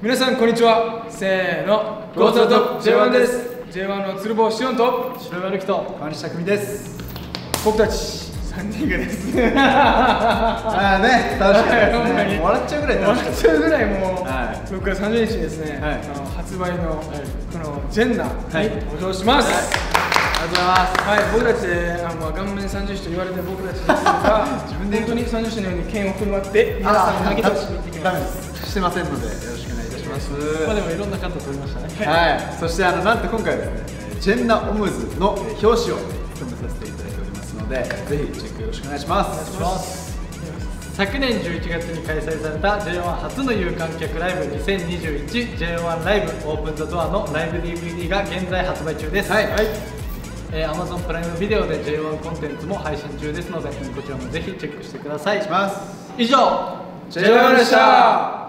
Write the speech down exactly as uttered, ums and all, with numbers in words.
皆さんこんにちは。せーの、ゴーツアウト ジェイワン です。 ジェイワン の鶴房しおんと白岩瑠希と川西匠です。 僕たちさんにんがですああね、楽しかったですね。笑っちゃうぐらい楽しかった。 笑っちゃうぐらいもう、 はい、 ろくがつさんじゅうにちにですね、はい、あの発売の、はい、このジェンナに登場します。はい、 ありがとうございます。 はい、僕たちで、あの顔面三十種と言われてる僕たちですが、自分で本当に三十種のように剣を振る舞って皆さんを投げ出しに行ってきます。 してませんのでよろしくお願いいたします。 まあでもいろんなカット撮りましたね。 はい、そしてあのなんと今回はですね、ジェンナオムズの表紙を務めさせていただいておりますので、ぜひチェックよろしくお願いします。お願いします。 昨年じゅういちがつに開催された ジェイワン 初の有観客ライブ にせんにじゅういちジェイワン ライブオープンザドアのライブ ディーブイディー が現在発売中です。はい、はい、えー、Amazon プライムビデオで ジェイワン コンテンツも配信中ですので、こちらもぜひチェックしてください。 します。 以上ジェイワン でした。